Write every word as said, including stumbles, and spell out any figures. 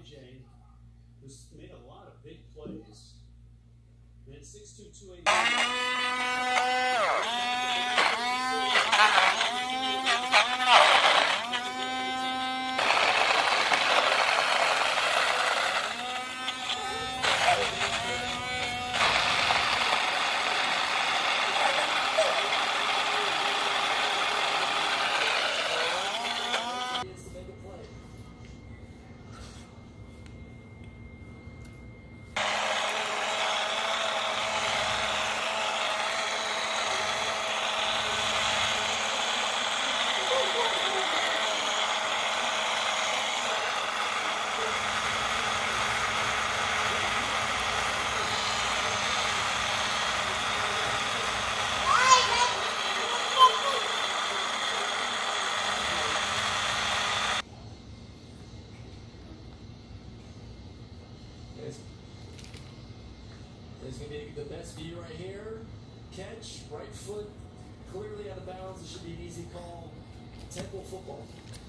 J, who's made a lot of big plays. And at six two, two eighty. There's going to be the best view right here. Catch, right foot, clearly out of bounds. It should be an easy call. Temple football.